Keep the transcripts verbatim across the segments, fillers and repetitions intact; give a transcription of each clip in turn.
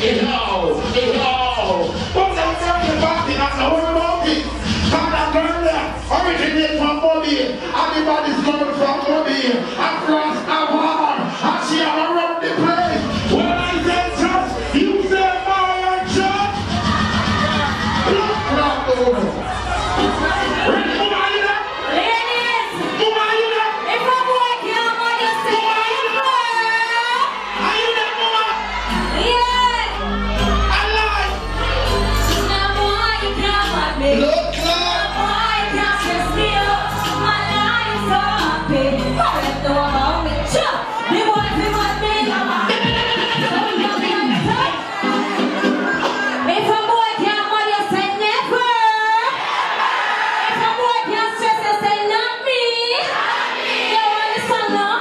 It all, it all. But I'm talking about it, I know about it. And I learned that originate from Moyan. Everybody's coming from Moyan. Across a war. And she all around the place. When I say church, you say Moyan church. Look round the world. Ready, Mama, are you there? Ladies! Mama, are you there? If a boy can't want you to Mama, are you there? Are you there, Mama? yeah! I lie. Now boy you can't want me. Look, Now boy you can't stress me up. My life so happy. What do you know about me? Sure! The boy fi want me. Don't you be upset. If a boy can't want you, say never. If a boy can't stress you, say not me. You understand now?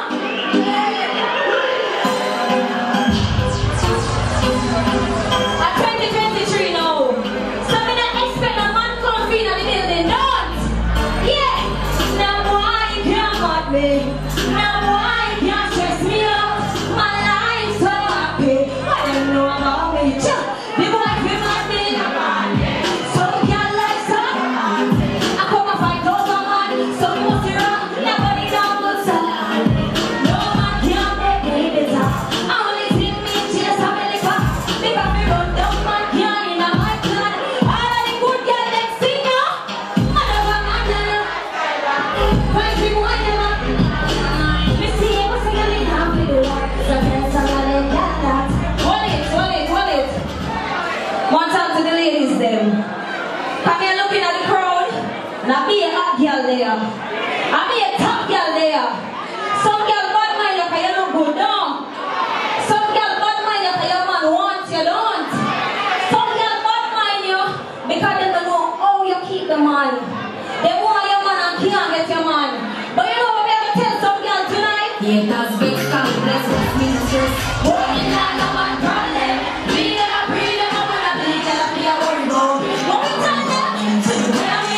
At twenty twenty-three now, so me not expect a man come in the building, don't. Yeah, now boy you can't want me. Now boy you can't stress me out. My life so happy. What do you know about me? Sure. The boy fi want me. So girl like so. I come a fight over man. So must be wrong. Nobody down good side. No man can make me better. I only see me chase a believer. Because me run down man can in a my plan. All of the good girl them sing now. Man over man now. Fight me boy them up. Me see you sing a little half with the one. So then somebody got that. Hold it, hold it, hold it. One time to the ladies them. Come here looking at the crowd. Now be a hot girl there. I be a top girl there. Some girl bad mind you cause you don't go down. Some girl bad mind you cause your man wants you don't. Some girl bad mind you because they don't know how you keep the man. They want your man and can't get your man. But you know what we have to tell some girl tonight? Yeah, that's big complex with mistress. Working like a man problem. Me and I breathe and I wanna bleed and I be a worry about. What we tell them? So you wear me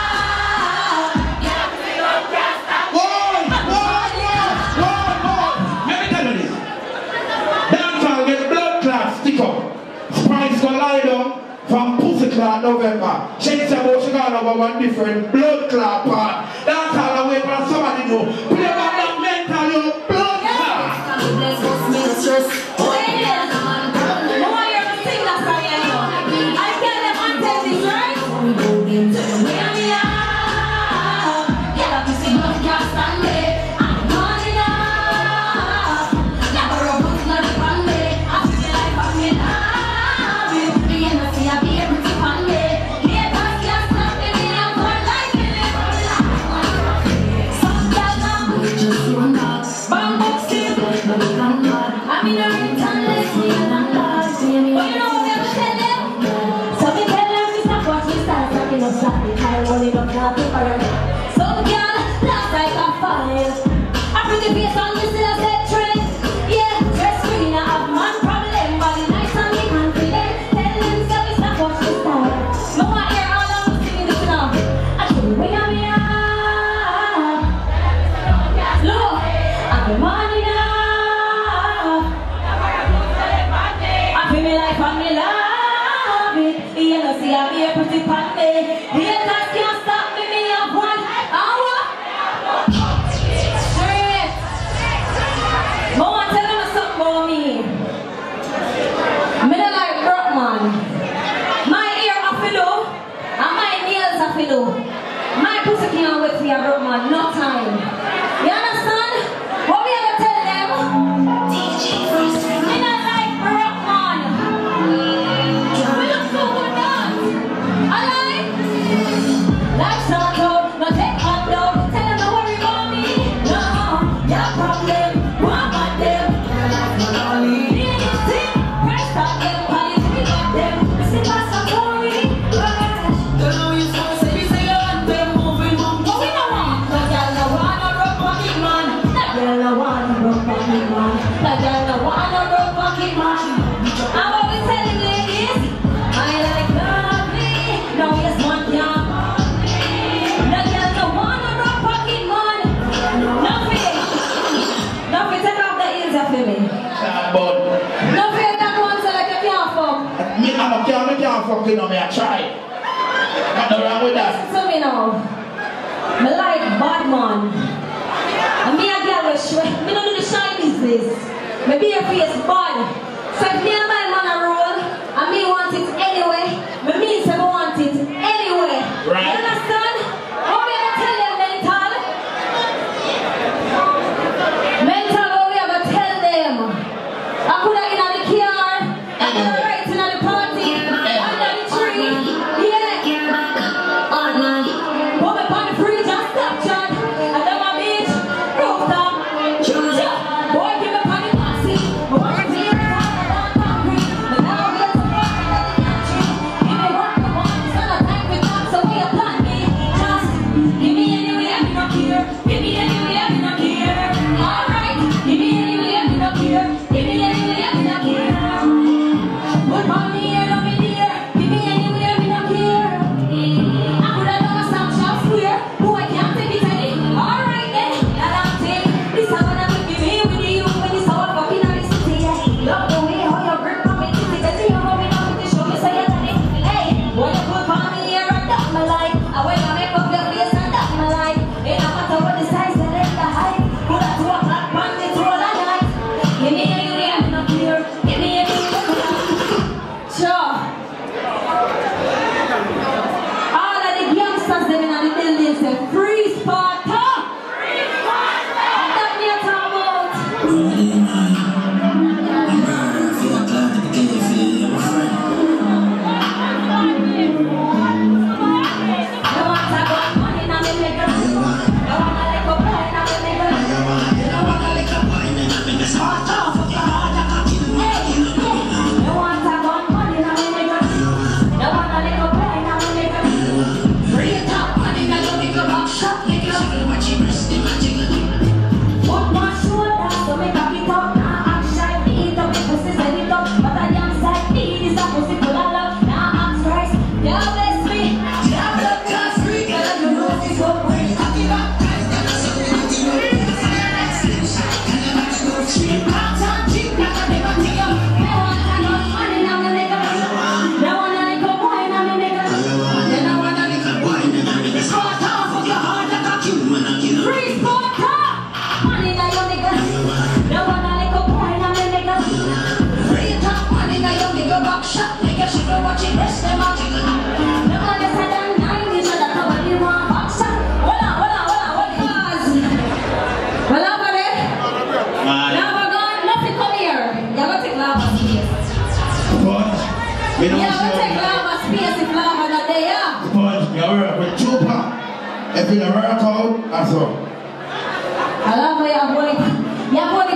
out. Yeah, we don't can't stop. Whoa, whoa, whoa, whoa. Let me tell you this. Dancehall get blood clot stick up. Spice go lie down from pussy clot November. Change the about she got over one different blood clot part. Dancehall away from somebody know. Play about that mental you blood clot. Complex with mistress. Wait a minute. No one here to sing that song anymore. I tell them on this, right? So you wear me out. Yeah, like you see, no can't stand it. I'm running out. Never a book, not a family. I feel like I'm in love. You be in the sea, I be able to find it. Yeah, that's can't stop me. I'm going like it. Some girl now, just run out. Bang, book, still. I'm in a return, let's see a landlord. But you know what we have to tell them? So we tell them we stop what we start talking us like the time when it don't have to fire. So girl, last like a fire. A pretty face on you still a set trend. Yeah, dress queen, I have man problem. Body nice and me confident. Tell them so we stop what we start. No one hear all of us singing this now. I should wing on me up. Look, I'm the money now. I feel me like I'm in love it. You know, see, I be a pretty panty. The haters can't stop me, me have one hour. Straight. But I want to tell you something about me. Me don't like broke man. My ear a fiddle, and my nails a fiddle. My pussy can't wait for your broke man, no time. You understand? What we have to tell them? Me not like broke man. We look so good dance. I like. Life's not low, no take on low. Tell them don't worry about me. No, your problem, what about them? Anything, press stop them, panic, we got them. Slip us some glory. Don't know you so say we say you want them moving on. But we don't want. That girl no wanna rock pocket man. That girl no wanna rock pocket man. That girl no wanna rock pocket man. And what we telling ladies? I like lovely. No, yes, one young. That girl no wanna rock pocket man. Nothing. Nothing. Take off the ears of me. Chambon. Nothing. That one so like you can't I'm a can't, I can't fucking know me, I try. Nothing wrong with that. Listen to me now. I like bad man. And me a girl with shwe. Me don't do the shy business. My bare face bad. So if me and my man a roll, and me want it anyway, me means I want it anyway. Right. You understand? How we ever tell them mental? Mental, how we ever tell them? I could have in the car, I could have right in the party, under the tree. Yeah. Put me on the fridge and stop chat. And then my bitch, rooftop. Boy, give me on the boxy. Boy, give me on the concrete. But now we have to fuck with the country. Give me what you want, it's not a time for talk, so we are plan me. Just give me anyway, I'm not here. Give me anyway, I'm not here. Alright, give me anyway, I'm not here. Give me anyway, I'm not here. Put on me here, love me dear. Give me anyway, I'm not here. I could have done a stop shop square. Who I can't take it any. Alright then, that I'm take. This how I'm gonna be me with you. When this how I'm fucking on the city. Love the way how you grip on me. Titty, titty, you know me now with the show me say you're daddy. Hey, boy, you put on me here and that's my life. I wear my makeup, your face and that's my life. It no matter what the size, the length, the height. Put a two o'clock on this whole night. Give me anyway, I'm not here. Give me anyway, I'm not here. Sure. All of the youngsters them in the building say free Sparta. Free Sparta. That me a talk about. No one talk about money now me nigga. No one a lick up boy now me nigga. No one a lick up boy now me nigga. Sparta. Hey, no one talk about money now me nigga. No one a lick up boy now me nigga. Free top money now you nigga back shot nigga. Put my shoulder so me cock it up. Nah act shy, beat up me pussy send it up. But I am side beat is a pussy full of love. Nah act Christ, yeah bless me. Yeah blood class free, girl you know this so free. I give up guys, then I saw it. Cheap hot and cheap like a nigga nigga. No one talk about money now me nigga. No one a lick up boy now me nigga. You know what a lick up boy now me nigga. Sparta, fuck your heart like a kill man a kill. Free Sparta, money now you nigga. No one a lick up boy now me nigga. Free top money now you nigga. Back shot nigga, she go watch it rest them out. No one is had a nine inch that's how you want back shot. Hold on, hold on, hold on, hold on. Pause. Well, over there. Lava gone, nothing come here. You're gonna take lava space. But, you know, You're gonna take lava space if lava not there. but you work with Tupac. If you don't work out, that's all. I love how you're going. You're going